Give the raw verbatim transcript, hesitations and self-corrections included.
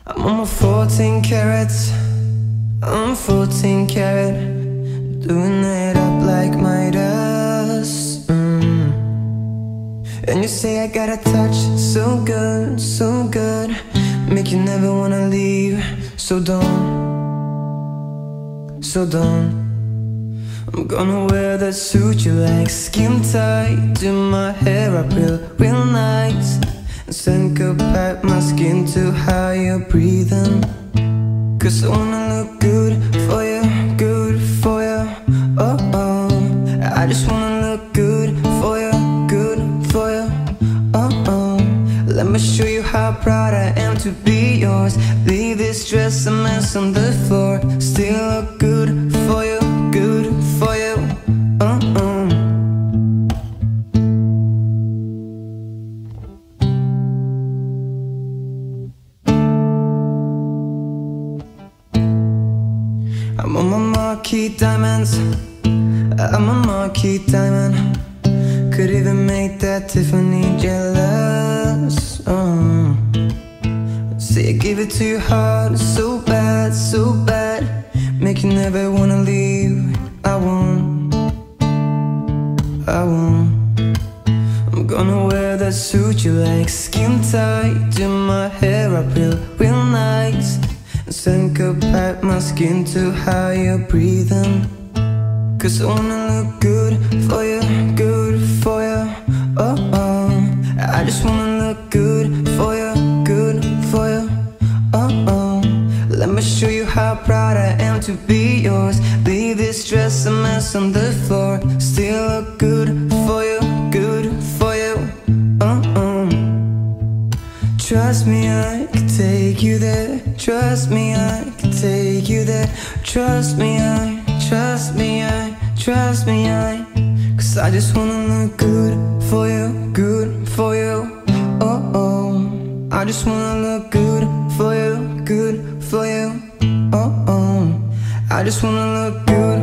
I'm on my fourteen carats, I'm fourteen carat, doing it up like Midas. mm. And you say I got a touch so good, so good, make you never wanna leave. So don't, so don't. I'm gonna wear that suit you like, skin tight, do my hair up real, real nice, and syncopate my skin to how you're breathing. Cause I wanna look good for you, good for you, oh oh. I just wanna look good for you, good for you, oh oh. Let me show you how proud I am to be yours. Leave this dress a mess on the floor, still look good for you, good for you, oh oh. I'm on my Marquise diamonds, I'm a Marquise diamond. Could even make that Tiffany jealous. oh. Say I give it to your heart so bad, so bad, make you never wanna leave. I won't, I won't. I'm gonna wear that suit you like, skin tight, do my hair up real, real nice, and syncopate my skin to how you're breathing. Cause I wanna look good for you, good for you, oh oh. I just wanna look good for you, good for you, oh oh. Let me show you how proud I am to be yours. Leave this dress a mess on the floor, still look good for you, good for you, oh oh. Trust me, I can take you there. Trust me, I can take you there. Trust me, I, trust me, I, trust me, I. Cause I just wanna look good for you, good for you, oh oh. I just wanna look good for you, good for you, oh oh. I just wanna look good